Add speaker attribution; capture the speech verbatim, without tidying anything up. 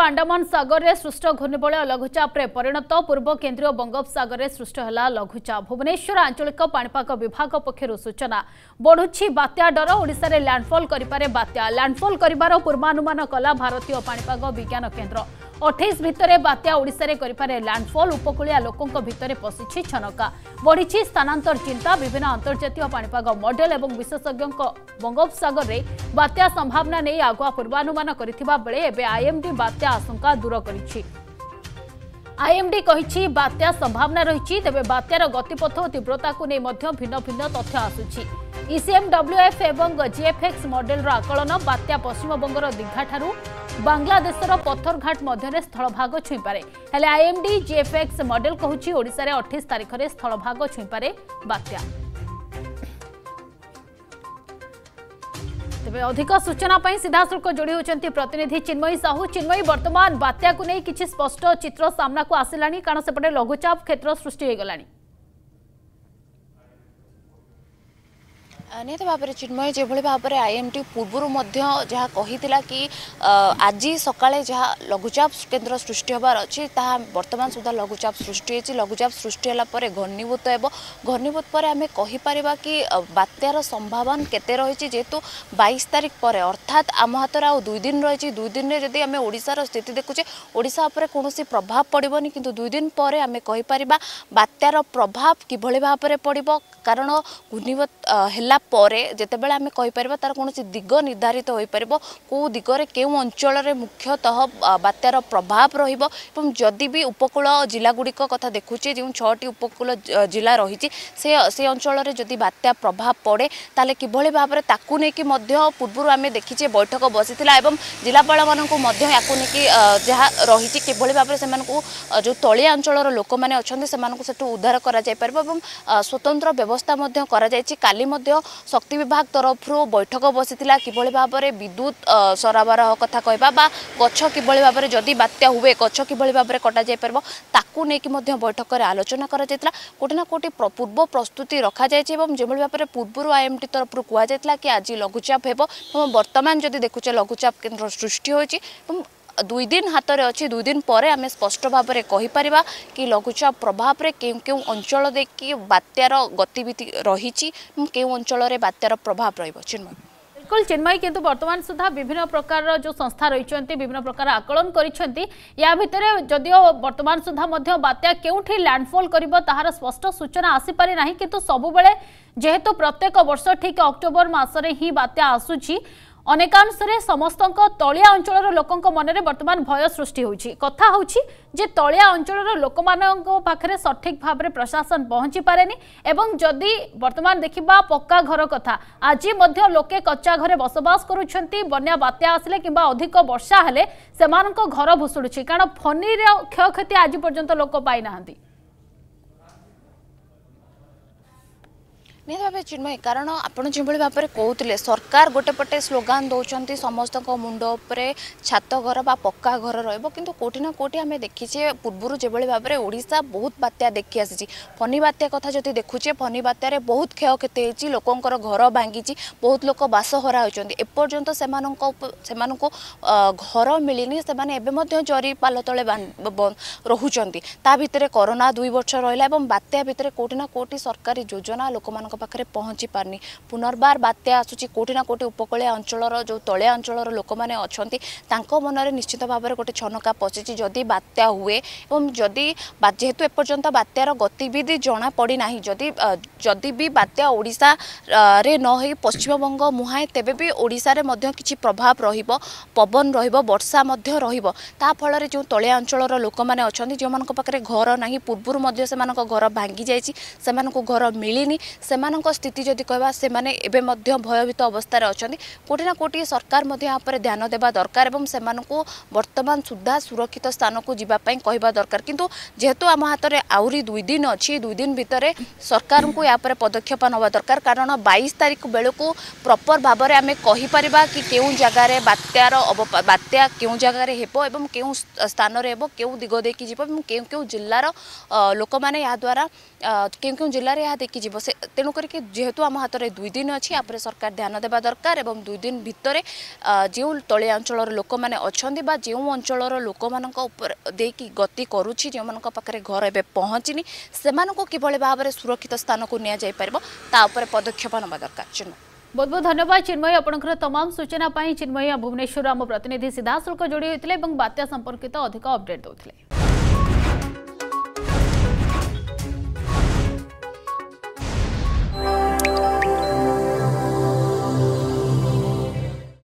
Speaker 1: अंडमान सागर में सृष्ट घूर्णिबलय लघुचाप रे परिणत पूर्व केन्द्रीय बंगोपसागर में सृष्ट है लघुचाप। भुवनेश्वर आंचलिक पाणीपाग विभाग पक्षर सूचना बढ़ुछि बात्या डर। ओडिशा रे लैंडफॉल करिपारे बात्या लैंडफॉल करिबार पूर्वानुमान कला भारतीय पाणीपाग विज्ञान केन्द्र। अठाईस भितर बात्या ओडिशा रे करिपारे लैंडफॉल। उपकूलिया लोकों भितर पशिछि छनका बढ़ी स्थानांतर चिंता। विभिन्न अंतर्जातीय पाणीपाग मॉडल और विशेषज्ञों बंगोपसागर रे बात्या संभावना नहीं आगुआ पूर्वानुमान करिथिबा बेले एबे आईएमडी बात्या आशंका दूर करिछि। आईएमडी कहिछि बात्या संभावना रहिछि, तेबे बात्यार गतिपथ और तीव्रता को नहीं मध्य भिन्न भिन्न तथ्य आसुछि। ईसीएमडब्ल्यूएफ एवं जीएफएक्स मॉडल आकलन बात्या पश्चिमबंगर दीघा ठारू बांग्लादेशर पत्थरघाट मध्य स्थलभाग छुईपारे। हेले आईएमडी जीएफएक्स मॉडल कहुछि ओडिशा रे अठाईस तारिख रे स्थलभाग छुईपारे बात्या। तेबे अधिक सूचना पाई सीधासुल्क जोड़ी होचंती प्रतिनिधि चिन्मयी साहू। चिन्मयी, वर्तमान बात्या को नहीं किछि स्पष्ट चित्र सामना को आसिलानी, कारण सेपटे लघुचाप क्षेत्र सृष्टि हो गलानी।
Speaker 2: निहत भाव में चिन्मय जो भाव में आईएमटी पूर्वर जहाँ कहीला कि आज सकाळे जहाँ लघुचाप केन्द्र सृष्टि होबार अच्छी ताहा वर्तमान सुधा लघुचाप सृष्टि होती। लघुचाप सृष्टि होला परे घनीभूत हेब। घनीभूत पर आमे कहि परिबा कि बात्यार संभावना केते रही, जेहेतु बाईस तारिख पर अर्थात आम हाथ आ दुई दिन रही। दुई दिन में जदि आम ओडिशार स्थिति देखुचे ओडिशा उपर कौनसी प्रभाव पड़बनी, किंतु दुई दिन पर आमे कहि परिबा बात्यार प्रभाव किभଳି भाव में पड़िबो। कारण घूर्णिबत है परे जेतेबेले आमे कहि परिबा तार कोनोसी दिग निर्धारित होई परिबो, को दिगरे केउ अंचल रे मुख्यतः बात्यार प्रभाव रहिबो। एवं जदि भी उपकूल जिला गुड़िक कथा देखुचे जो छटी उपकूल जिला रही से से अंचल रे जदि बात्या प्रभाव पड़े ताले किभଳି भाव में ताकू नेकी मध्य पूर्व आमे देखिचे बैठक बसिथिला एवं जिलापाल माननकु मध्य याकू नेकी जहा रही किभଳି भाव में सेमानकु जो तलिया अंचल लोक माने अछंती सेमानकु सेटु उद्धार करा जाय परिबो एवं स्वतंत्र व्यवस्था मध्य करा जायछि। काली मध्य शक्ति विभाग तरफ बैठक बसीथिला किभଳି भाव में विद्युत सरबराह कथा कहबा बा गछ किभଳି भाव में जदि बात्या हुए गछ किभଳି भाव में कटा जाय परबो ताकू नेकी मध्य बैठक रे आलोचना करा जायतिला। कोटी ना कोटी पूर्व प्रस्तुति रखा जायछि एवं जेभଳି भाव में पूर्व आईएमटी तरफ कुआ जायतिला कि आज लघुचाप हेबो। वर्तमान जदि देखुचे लघुचाप केन्द्र सृष्टि होइछि। दुई दिन हाथ में अच्छी दुई दिन पर आम स्पष्ट भाव में कहीपर कि लघुचाप प्रभाव में केउ केउ अंचल देखिए बात्यार गतिविधि रही केउ अंचल रे बात्यार प्रभाव रहिबो। चिन्मय
Speaker 1: बिल्कुल चिन्मय, किंतु वर्तमान सुधा विभिन्न प्रकार जो संस्था रही विभिन्न प्रकार आकलन करिसेंती या भितर जदियो वर्तमान सुधा मध्य बात्या केउठी लैंडफॉल करिबो ताहार स्पष्ट सूचना आसी पारि नाही, किंतु सबु बेले जेहेतु प्रत्येक वर्ष ठीक अक्टोबर मासरे ही बात्या आसुची अनेकांश समस्त तलिया अंचल लोकों मनरे वर्तमान भय सृष्टि होछि। कथा होछि जे तलिया अंचल लोक पाखरे सठिक भाव में प्रशासन पहुंची पारेनी एवं जदि वर्तमान देखिबा पक्का घर कथा आज मध्य लोके कच्चा घरे बसवास करुछंती। बन्या बात्या आसिले किंबा अधिक वर्षा हेले सेमानक घर भुसुडुछि, कारण फनी रे क्षयक्षति आज पर्यंत लोक पाई नाहंती।
Speaker 2: निहत भाव चिन्मय, कारण आपड़ जो भाव में कहते सरकार गोटे पटे स्लोगान दौरान समस्त मुंड उपरे छात घर बा पक्का घर रहिबो, किंतु कोटी ना कोटी आमे देखीचे पूर्वर जो भाव में ओडिशा बहुत बात्या देखी आसी। फनी बात्या कथा जदि देखुचे फनी बात्यारे बहुत क्षयक्षति होती, लोकंकर घर भांगी, बहुत लोक बास हरा होती। एपर्यंत सेमानंको घर मिलनी से जरी पाल तले रोचंती। ता भितर कोरोना दुई वर्ष रहा और बात्या भितर कोटी ना कोटी सरकारी योजना लोक पाखरे पहुंची पारनी। पुनर्बार बात्या आसुची कोटी ना कोटी उपकूलिया अंचल जो तलिया अंचल लोक मैंने अच्छा मन में निश्चित भाव में गोटे छनका पशिची जदि बात्या हुए और जदि जेहेतु एपर्यंत बात्यार गतिविधि जना पड़ी ना, जदि जदि भी बात्या ओडिशा रे न होई पश्चिमबंग मुहाए तेबे भी ओडिशा रे मध्य किछि प्रभाव रहिबो, पवन रहिबो, वर्षा मध्य रहिबो। ता फल जो तलिया अंचल लोक मैंने अच्छा जो मान पाखरे घर ना पूर्वर मध्य से घर भांगी जाइछि, सेमानकु घर मिलिनी। सेमानक स्थिति जदि कहबा से माने एबे मध्य भयभीत अवस्था अछंती। कोटी ना कोटी सरकार मध्य यहाँ पर ध्यान देवा दरकार एवं सेमानकु वर्तमान सुधा सुरक्षित स्थान को जीवा पई कहबा दरकार। किंतु जेहेतु आम हाथ में आउरी दुई दिन अच्छी दुई दिन भितर सरकार को यहाँ पर पदक्षेप नवा दरकार, कारण बाईस तारीख बेलू प्रॉपर भाव में आम कहीपर कि केउ जगार बात्यार बात्या केउ जगार हेबो एवं केउ स्थान रे हेबो, केउ दिग देखि जीवो एवं केउ केउ जिल्लार लोक माने या द्वारा केउ केउ जिल्ला रे या देखि जीवो। तेणु तेणुक जेहेतु आम हाथ में दुई दिन अच्छी आप सरकार ध्यान देवा दरकार एवं दुई दिन भितर जो तलिया अंचल लोक मैंने अच्छा जो अंचल लोक मान गति करुच्ची जो मान पाखे घर एवं पहुँचनी से किभली भाव में सुरक्षित स्थान को नि जापर पदक्षेप नवा दरकार। चिन्मय
Speaker 1: बहुत बहुत धन्यवाद चिन्मयी आपंकर तमाम सूचना चिन्मयी भुवनेश्वर आम प्रतिनिधि सीधासल्ख जोड़ी होते बात्या संपर्कित अधिक अपडेट देते।